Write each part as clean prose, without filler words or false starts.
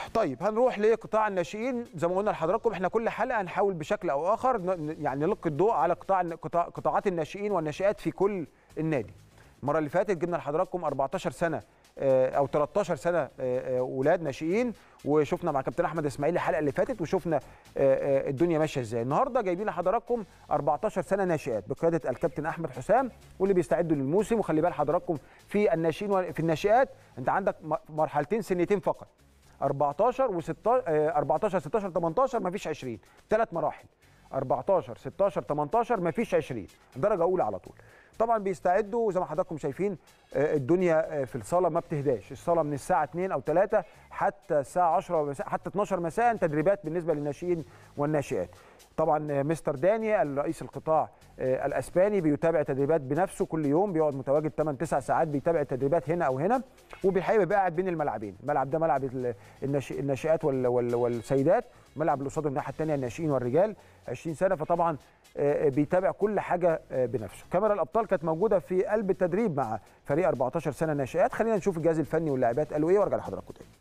طيب هنروح لقطاع الناشئين. زي ما قلنا لحضراتكم احنا كل حلقه هنحاول بشكل او اخر يعني نلقي الضوء على قطاعات الناشئين والناشئات في كل النادي. المره اللي فاتت جبنا لحضراتكم 14 سنه او 13 سنه اولاد ناشئين، وشفنا مع كابتن احمد اسماعيل الحلقه اللي فاتت وشفنا الدنيا ماشيه ازاي. النهارده جايبين لحضراتكم 14 سنه ناشئات بقياده الكابتن احمد حسام واللي بيستعدوا للموسم. وخلي بال حضراتكم في الناشئين في الناشئات انت عندك مرحلتين سنتين فقط، 14 و16 14 16 18 مفيش 20، ثلاث مراحل 14 16 18 مفيش 20 درجه اولى على طول. طبعا بيستعدوا زي ما حضراتكم شايفين الدنيا في الصاله ما بتهداش، الصاله من الساعه 2 او 3 حتى الساعه 10 حتى 12 مساء تدريبات بالنسبه للناشئين والناشئات. طبعا مستر داني الرئيس القطاع الاسباني بيتابع تدريبات بنفسه كل يوم، بيقعد متواجد 8 9 ساعات بيتابع التدريبات هنا او هنا، وبالحقيقه بيبقى قاعد بين الملعبين. الملعب ده ملعب الناشئات والسيدات، ملعب اللي قصاده الناحيه الثانيه الناشئين والرجال 20 سنه، فطبعا بيتابع كل حاجه بنفسه. كاميرا الابطال كانت موجوده في قلب التدريب مع فريق 14 سنه ناشئات. خلينا نشوف الجهاز الفني واللاعبات قالوا ايه وارجع لحضراتكم تاني.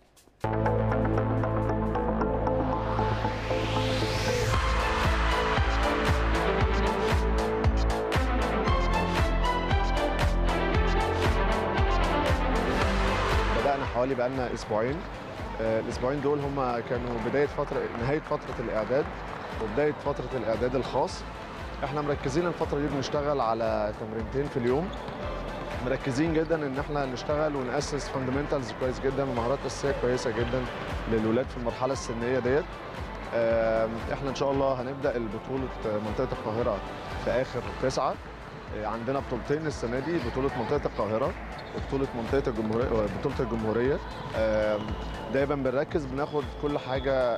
حوالي بقالنا اسبوعين. الاسبوعين دول هم كانوا نهايه فتره الاعداد وبدايه فتره الاعداد الخاص. احنا مركزين الفتره دي بنشتغل على تمرينتين في اليوم، مركزين جدا ان احنا نشتغل وناسس فاندمنتالز كويس جدا ومهارات اساسيه كويسه جدا للولاد في المرحله السنيه ديت. احنا ان شاء الله هنبدا البطوله منطقه القاهره في اخر 9. عندنا بطولتين السنه دي، بطوله منطقه القاهره وبطوله بطوله الجمهوريه. دايما بنركز بناخد كل حاجه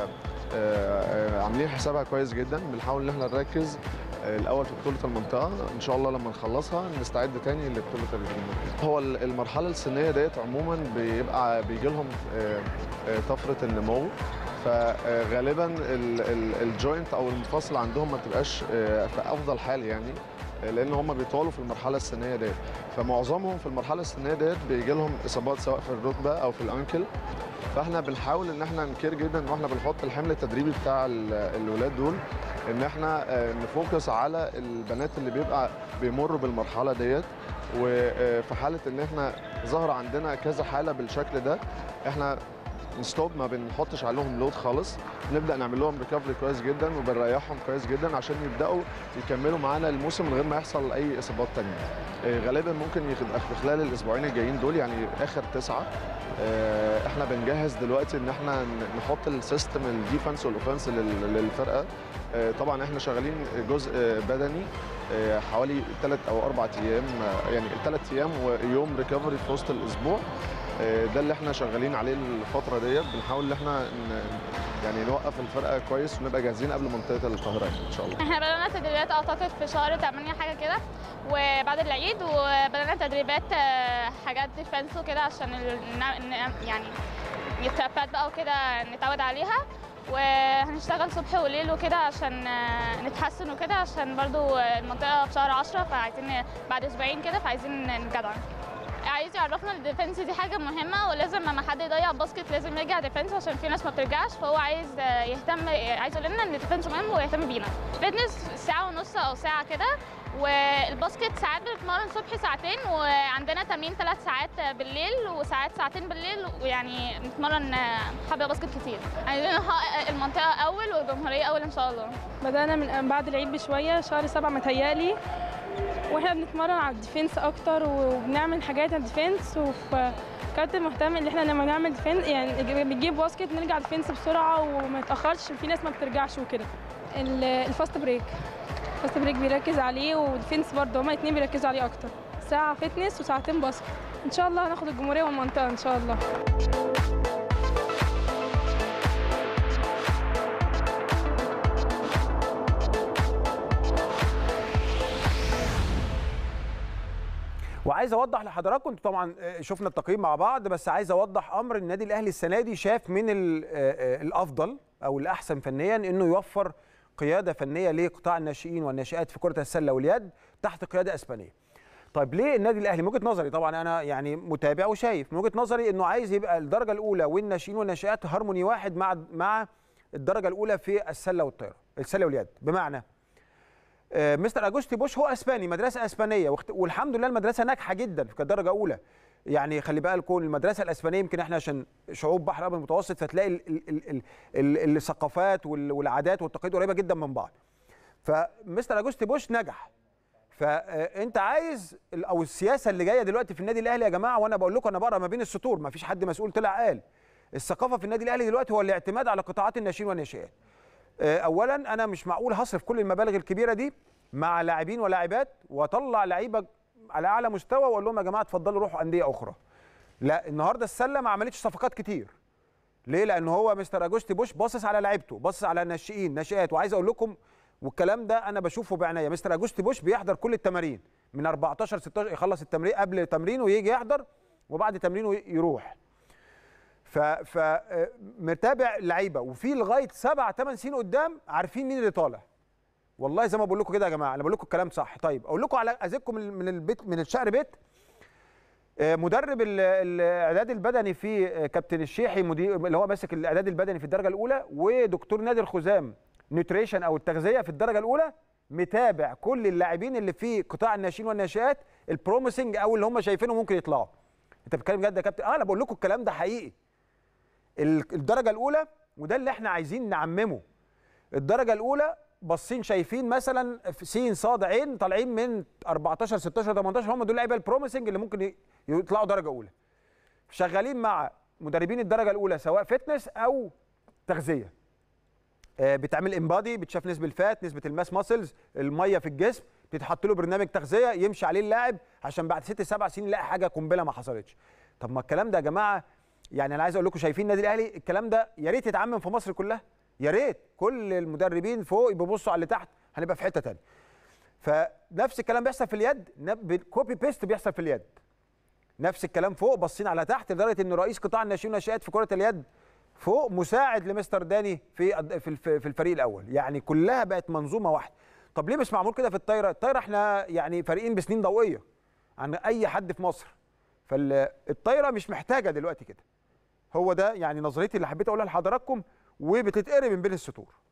عاملين حسابها كويس جدا، بنحاول ان احنا نركز الاول في بطوله المنطقه، ان شاء الله لما نخلصها نستعد تاني لبطوله الجمهوريه. هو المرحله السنيه ديت عموما بيجي لهم طفره النمو، فغالبا الجوينت او المفاصل عندهم ما بتبقاش في افضل حال يعني، لان هم بيطولوا في المرحله السنيه ديت، فمعظمهم في المرحله السنيه ديت بيجي لهم اصابات سواء في الركبه او في الانكل. فاحنا بنحاول ان احنا نكير جدا ان احنا بنحط الحمل التدريبي بتاع الولاد دول، ان احنا نفوكس على البنات اللي بيمروا بالمرحله ديت. وفي حاله ان احنا ظهر عندنا كذا حاله بالشكل ده، احنا نستوب، ما بنحطش عليهم لود خالص، نبدا نعمل لهم ريكفري كويس جدا وبنريحهم كويس جدا عشان يبداوا يكملوا معانا الموسم من غير ما يحصل اي اصابات ثانيه. غالبا ممكن في خلال الاسبوعين الجايين دول يعني اخر 9 احنا بنجهز دلوقتي ان احنا نحط السيستم الديفنس والاوفنس للفرقه. طبعا احنا شغالين جزء بدني حوالي 3 أو 4 ايام، يعني 3 ايام ويوم ريكفري في وسط الاسبوع. ده اللي احنا شغالين عليه الفتره ديت، بنحاول ان احنا يعني نوقف الفرقه كويس ونبقى جاهزين قبل منطقه القاهره ان شاء الله. احنا بدأنا تدريبات اعتقد في شهر 8 حاجه كده، وبعد العيد وبدأنا تدريبات حاجات ديفنس وكده عشان يعني الترابات بقى وكده نتعود عليها، وهنشتغل صبح وليل وكده عشان نتحسن وكده، عشان برضو المنطقه في شهر 10 فعايزين بعد اسبوعين كده فعايزين نجدع. عايز يعرفنا الديفنس دي حاجه مهمه، ولازم لما حد يضيع باسكت لازم يرجع ديفنس عشان في ناس ما بترجعش، فهو عايز يقول لنا ان الديفنس مهم ويهتم بينا. فيتنس ساعه ونص او ساعه كده، والباسكت ساعات بنتمرن صبح ساعتين، وعندنا تمرين 3 ساعات بالليل وساعات ساعتين بالليل، ويعني بنتمرن حبه باسكت كتير. عايزين نحقق المنطقه اول والجمهوريه اول ان شاء الله. بدانا من بعد العيد بشويه، شهر 7 متهيألي، واحنا بنتمرن على الديفنس اكتر وبنعمل حاجات على الديفنس، وفي كابتن مهتم ان احنا لما نعمل ديفنس يعني بنجيب باسكت نرجع ديفنس بسرعه وما نتاخرش، في ناس ما بترجعش وكده. الفاست بريك بيركز عليه، وديفنس برضه هما الاثنين بيركزوا عليه اكتر. ساعه فتنس وساعتين باسكت. ان شاء الله هناخد الجمهوريه والمنطقه ان شاء الله. وعايز اوضح لحضراتكم، انتوا طبعا شفنا التقييم مع بعض، بس عايز اوضح امر. النادي الاهلي السنه دي شاف من الافضل او الاحسن فنيا انه يوفر قياده فنيه لقطاع الناشئين والناشئات في كره السله واليد تحت قياده اسبانيه. طيب ليه النادي الاهلي من وجهه نظري، طبعا انا يعني متابع وشايف من وجهه نظري انه عايز يبقى الدرجه الاولى والناشئين والناشئات هارموني واحد مع الدرجه الاولى في السله والطايره، السله واليد. بمعنى مستر اجوستي بوش هو اسباني، مدرسه اسبانيه، والحمد لله المدرسه ناجحه جدا كدرجه اولى. يعني خلي بالكم المدرسه الاسبانيه يمكن احنا عشان شعوب بحر الابيض المتوسط فتلاقي الثقافات والعادات والتقاليد قريبه جدا من بعض. فمستر اجوستي بوش نجح. فانت عايز او السياسه اللي جايه دلوقتي في النادي الاهلي يا جماعه، وانا بقول لكم انا بقرا ما بين السطور، ما فيش حد مسؤول طلع قال الثقافه في النادي الاهلي دلوقتي هو الاعتماد على قطاعات الناشئين والناشئات. اولا انا مش معقول هصرف كل المبالغ الكبيره دي مع لاعبين ولاعبات واطلع لعيبه على اعلى مستوى واقول لهم يا جماعه اتفضلوا روحوا انديه اخرى. لا، النهارده السله ما عملتش صفقات كتير. ليه؟ لان هو مستر اجوستي بوش باصص على لعيبته، باصص على الناشئين ناشئات. وعايز اقول لكم والكلام ده انا بشوفه بعنايه، مستر اجوستي بوش بيحضر كل التمارين من 14 16، يخلص التمرين قبل تمرينه ويجي يحضر وبعد تمرينه يروح. فمتابع لعيبه وفي لغايه 7 8 سنين قدام عارفين مين اللي طالع. والله زي ما بقول لكم كده يا جماعه، انا بقول لكم الكلام صح. طيب اقول لكم على ازيدكم من البيت، من الشعر بيت. مدرب الاعداد البدني في كابتن الشيحي، مدير اللي هو ماسك الاعداد البدني في الدرجه الاولى، ودكتور نادر خزام نيوتريشن او التغذيه في الدرجه الاولى، متابع كل اللاعبين اللي في قطاع الناشئين والناشئات البروميسنج او اللي هم شايفينهم ممكن يطلعوا. انت بتتكلم جد يا كابتن؟ انا بقول لكم الكلام ده حقيقي. الدرجه الاولى وده اللي احنا عايزين نعممه. الدرجه الاولى باصين شايفين مثلا س ص ع طالعين من 14 16 18، هم دول لعيبه البروميسنج اللي ممكن يطلعوا درجه اولى. شغالين مع مدربين الدرجه الاولى سواء فتنس او تغذيه. بتعمل امبادي، بتشاف نسبه الفات، نسبه الماس ماسلز، الميه في الجسم، بتتحط له برنامج تغذيه يمشي عليه اللاعب عشان بعد 6 7 سنين يلاقي حاجه قنبله ما حصلتش. طب ما الكلام ده يا جماعه، يعني انا عايز اقول لكم شايفين النادي الاهلي الكلام ده يا ريت يتعمم في مصر كلها، يا ريت كل المدربين فوق يبصوا على اللي تحت، هنبقى في حته ثانيه. فنفس الكلام بيحصل في اليد، كوبي بيست بيحصل في اليد. نفس الكلام فوق باصين على تحت، لدرجه ان رئيس قطاع الناشئين والناشئات في كره اليد فوق مساعد لمستر داني في الفريق الاول. يعني كلها بقت منظومه واحده. طب ليه مش معمول كده في الطايره؟ الطايره احنا يعني فارقين بسنين ضوئيه عن اي حد في مصر. فالطايره مش محتاجه دلوقتي كده. هو ده يعني نظريتي اللي حبيت اقولها لحضراتكم وبتتقري من بين السطور.